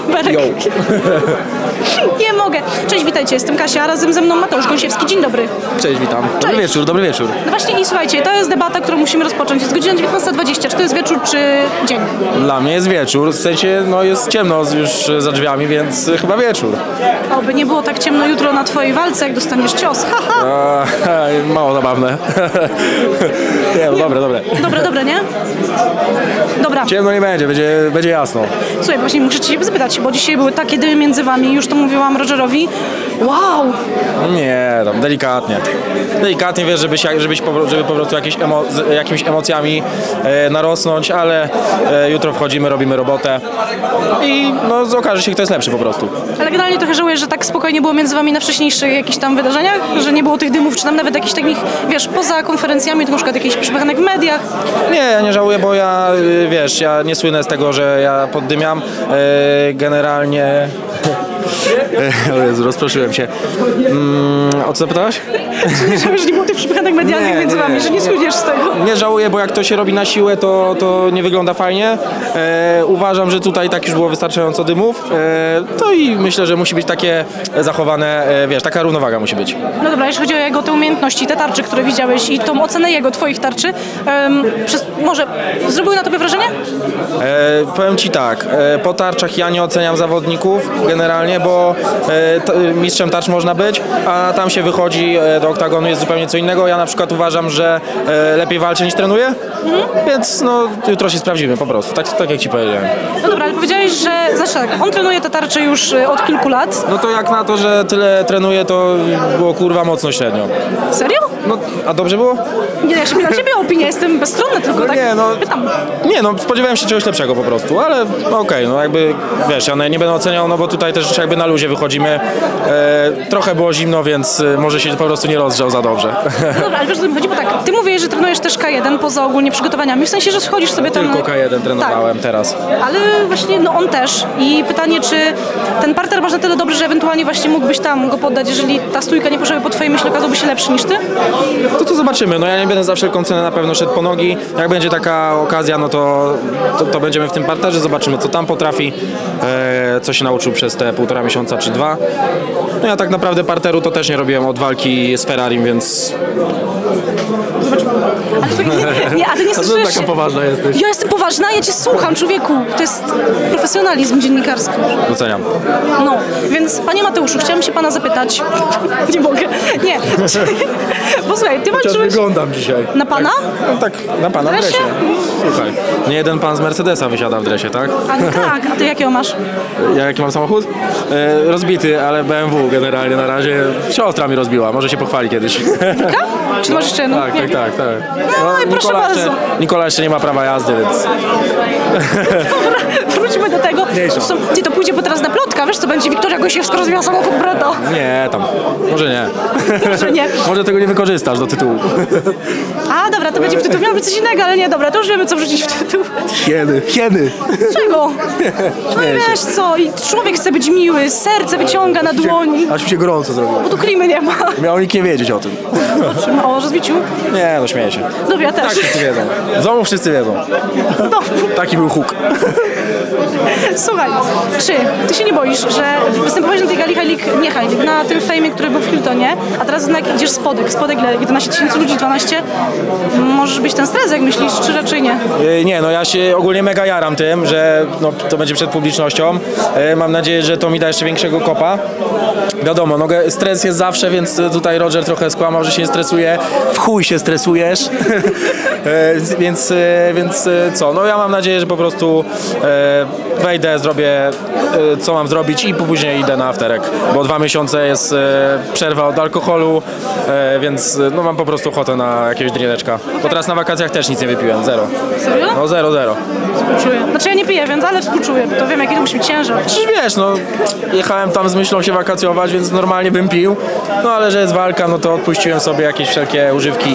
Berek. Nie mogę. Cześć, witajcie, jestem Kasia, razem ze mną Mateusz Gąsiewski. Dzień dobry. Cześć, witam. Cześć. Dobry wieczór, dobry wieczór. No właśnie i słuchajcie, to jest debata, którą musimy rozpocząć. Jest godzina 19:20. Czy to jest wieczór, czy dzień? Dla mnie jest wieczór, w sensie no jest ciemno już za drzwiami, więc chyba wieczór. Oby nie było tak ciemno jutro na twojej walce, jak dostaniesz cios. Haha. Mało zabawne. Nie, no dobre. Dobre, nie? Dobra. Ciemno nie będzie, będzie jasno. Słuchaj, właśnie muszę cię zapytać, bo dzisiaj były takie dymy między wami, już to mówiłam Rogerowi. Wow! Nie, tam delikatnie. Delikatnie, wiesz, żeby po prostu jakimiś emocjami narosnąć, ale jutro wchodzimy, robimy robotę i no okaże się, kto jest lepszy po prostu. Ale generalnie trochę żałujesz, że tak spokojnie było między wami na wcześniejszych jakichś tam wydarzeniach? Że nie było tych dymów, czy tam nawet jakichś takich, wiesz, poza konferencjami, to na przykład jakichś przypychanek w mediach? Nie, ja nie żałuję, bo ja, wiesz, ja nie słynę z tego, że ja poddymiam. Generalnie... O Jezu, rozproszyłem się. O co zapytałaś? Nie żałujesz, że nie było tych przypychanek medialnych między wami, że nie słyniesz z tego? Nie żałuję, bo jak to się robi na siłę, to nie wygląda fajnie. Uważam, że tutaj tak już było wystarczająco dymów. To i myślę, że musi być takie zachowane, wiesz, taka równowaga musi być. No dobra, jeśli chodzi o jego te umiejętności, te tarcze, które widziałeś i tą ocenę jego, twoich tarczy, może zrobiły na tobie wrażenie? Powiem ci tak, po tarczach ja nie oceniam zawodników generalnie, bo mistrzem tarcz można być, a tam się wychodzi do oktagonu, jest zupełnie co innego. Ja na przykład uważam, że lepiej walczę niż trenuję, więc no jutro się sprawdzimy po prostu, tak jak ci powiedziałem. No dobra, ale powiedziałeś, że znaczy tak, on trenuje te tarcze już od kilku lat. No to jak na to, że tyle trenuje, to było kurwa mocno średnio. Serio? No, a dobrze było? Nie, ja się pytam ciebie o opinię, jestem bezstronna, tylko tak pytam. Nie, no spodziewałem się czegoś lepszego po prostu, ale okej, no jakby, wiesz, ja nie będę oceniał, no bo tutaj też jakby na luzie wychodzimy. Trochę było zimno, więc może się po prostu nie rozgrzał za dobrze. No dobra, ale wiesz, o co mi chodzi, bo tak, ty mówisz, że trenujesz też K1 poza ogólnie przygotowaniami, w sensie, że schodzisz sobie tam... Tylko K1 trenowałem teraz. Ale właśnie, no on też i pytanie, czy ten parter masz na tyle dobry, że ewentualnie właśnie mógłbyś tam go poddać, jeżeli ta stójka nie poszłaby po twojej myśli, okazałby się lepszy niż ty? To zobaczymy, no ja nie będę za wszelką cenę na pewno szedł po nogi, jak będzie taka okazja, no to będziemy w tym parterze, zobaczymy co tam potrafi, co się nauczył przez te 1,5 miesiąca czy 2. No ja tak naprawdę parteru to też nie robiłem od walki z Ferrarim, więc... A ty nie stosujesz taka poważna jesteś. Ja jestem poważna, ja cię słucham, człowieku. To jest profesjonalizm dziennikarski. Doceniam. No, więc panie Mateuszu, chciałam się pana zapytać. Nie mogę. Nie. Posłuchaj, ty walczyłeś... wyglądam dzisiaj. Na pana? Tak, na pana w dresie. Słuchaj, nie jeden pan z Mercedesa wysiada w dresie, tak? A no tak, a ty jakiego masz? Ja jaki mam samochód? Rozbity, ale BMW generalnie na razie. Siostra mi rozbiła, może się pochwali kiedyś. Wika? Czy masz jeszcze jedną? Tak. No i proszę bardzo. Nikola jeszcze nie ma prawa jazdy, więc... Dobra, wróćmy do tego. Ty, to pójdzie po teraz na plotka, wiesz co będzie? Wiktoria Gąsiewska rozbiła samochód brata. Nie, tam. Może nie. Może nie. Może tego nie wykorzystasz do tytułu. A, dobra, to będzie w tytuł. Miało być coś innego, ale nie, dobra, to już wiemy, co wrzucić w tytuł. Hieny. Czego? No i wiesz co, i człowiek chce być miły, serce wyciąga na dłoni. Aż mi się gorąco zrobiło. Bo tu klimy nie ma. Miał nikt nie wiedzieć o tym. O rozbiciu? Nie, no śmieję się. Dobra, ja też. Tak wszyscy wiedzą. W domu wszyscy wiedzą. No. Taki był huk. Słuchaj, czy ty się nie boisz, że występowałeś na tej gali High League, na tym fejmie, który był w Hiltonie, a teraz jednak idziesz spodek ile? 11 000 ludzi, 12? Możesz być ten stres, jak myślisz, czy raczej nie? Nie, no ja się ogólnie mega jaram tym, że no, to będzie przed publicznością. Mam nadzieję, że to mi da jeszcze większego kopa. Wiadomo, no, stres jest zawsze, więc tutaj Roger trochę skłamał, że się nie stresuje. W chuj się stresujesz. więc co, no ja mam nadzieję, że po prostu wejdę, zrobię co mam zrobić i później idę na afterek, bo 2 miesiące jest przerwa od alkoholu, więc no mam po prostu ochotę na jakiegoś drineczka. Bo teraz na wakacjach też nic nie wypiłem, zero. Serio? No 0. Współczuję. Znaczy ja nie piję, więc ale współczuję, bo to wiem, jaki to musi być ciężar. Przecież wiesz, no jechałem tam z myślą się wakacjować, więc normalnie bym pił, no ale że jest walka, no to odpuściłem sobie jakieś wszelkie używki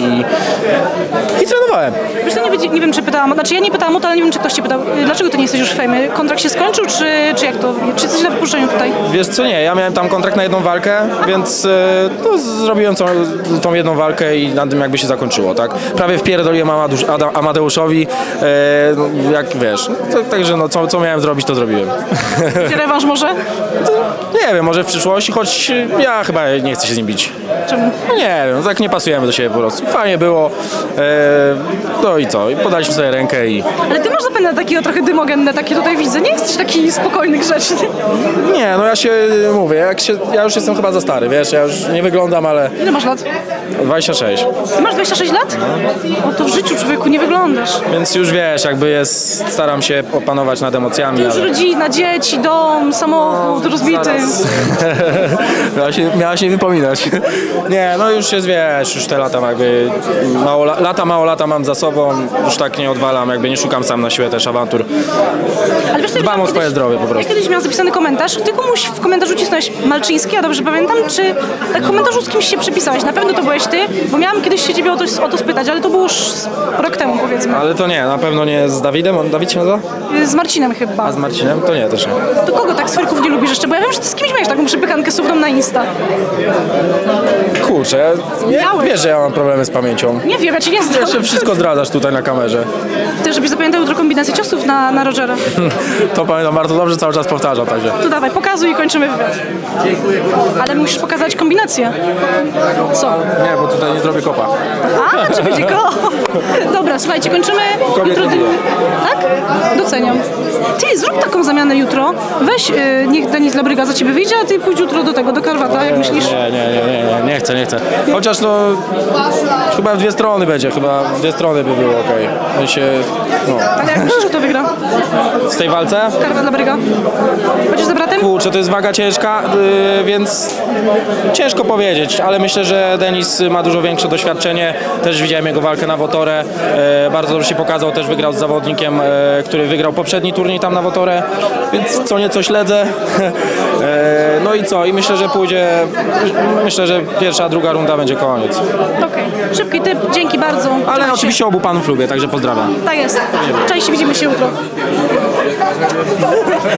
i trenowałem. Wiesz, nie wiem, czy pytałam, znaczy ja nie pytałam o to, ale nie wiem, czy ktoś cię pytał, dlaczego ty nie jesteś już w fejmie? Kontrakt się skończył? zaręczył, czy jak to? Czy jesteś na wypuszczeniu tutaj? Wiesz co, nie, ja miałem tam kontrakt na jedną walkę, więc no, zrobiłem tą jedną walkę i na tym jakby się zakończyło, tak? Prawie wpierdoliłem Amadeuszowi, jak wiesz, także no, co miałem zrobić, to zrobiłem. Gdzie rewanż może? Nie wiem, może w przyszłości, choć ja chyba nie chcę się z nim bić. Czemu? Nie wiem, tak nie pasujemy do siebie po prostu. Fajnie było, no i co, i podaliśmy sobie rękę i... Ale ty masz zapewne takiego trochę dymogenne, takie tutaj widzę, nie jesteś taki spokojny, grzeczny. Nie, no ja się mówię, ja już jestem chyba za stary, wiesz, ja już nie wyglądam, ale... Ile masz lat? 26. Ty masz 26 lat? O, to w życiu, człowieku, nie wyglądasz. Więc już wiesz, jakby staram się opanować nad emocjami, Już ale... rodzina, dzieci, dom, samochód rozbity. Miała się wypominać. Nie, no już jest, wiesz, już te lata jakby... Mało lata mam za sobą, już tak nie odwalam, jakby nie szukam sam na siłę też awantur. Ale wiesz, co, Dbam o swoje zdrowie po ja prostu. kiedyś miałam zapisany komentarz, ty komuś w komentarzu cisnąłeś Malczyński, ja dobrze pamiętam, czy tak w komentarzu z kimś się przypisałeś? Na pewno to byłeś ty, bo miałam kiedyś się ciebie o to spytać, ale to było już rok temu, powiedzmy. Ale to nie, na pewno nie z Dawidem, on Dawid się nazywa? Z Marcinem chyba. A z Marcinem? To nie, też nie. To kogo tak swyrków nie lubisz jeszcze? Bo ja wiem, że ty z kimś miałeś taką przypychankę słówną na Insta. Kurczę, Miałeś. wiesz, że ja mam problemy z pamięcią. Nie wiem, ja ci nie znam. Jeszcze wszystko zdradzasz tutaj na kamerze. Ty, żebyś zapamiętał jutro kombinację ciosów na Rogera. To pamiętam bardzo dobrze, cały czas powtarzam, także. To dawaj, pokazuj i kończymy wywiad. Ale musisz pokazać kombinację. Co? Nie, bo tutaj nie zrobię kopa. A, czy będzie go? Dobra, słuchajcie, kończymy. Kobiety Jutro... lubię. Tak? Doceniam. Ty, zrób taką zamianę jutro. Weź, niech Denis Labryga za ciebie wyjdzie, a ty pójdź jutro do tego, do Karwata, jak myślisz? Nie chcę. Chociaż no, chyba w dwie strony będzie, chyba w dwie strony by było okej. No. Ale jak myślisz, kto wygra? Z tej walce? Karwat Labryga. Będziesz za bratem? Kurczę, to jest waga ciężka, więc ciężko powiedzieć, ale myślę, że Denis ma dużo większe doświadczenie. Też widziałem jego walkę na Wotorę. Bardzo dobrze się pokazał, też wygrał z zawodnikiem, który wygrał poprzedni turniej tam na Wotorę, więc co nieco śledzę. No i co? I myślę, że myślę, że pierwsza, druga runda będzie koniec. Okej. Szybki typ, dzięki bardzo. Ale Trzymaj się. oczywiście obu panów lubię, także pozdrawiam. Tak jest. Cześć, widzimy się jutro.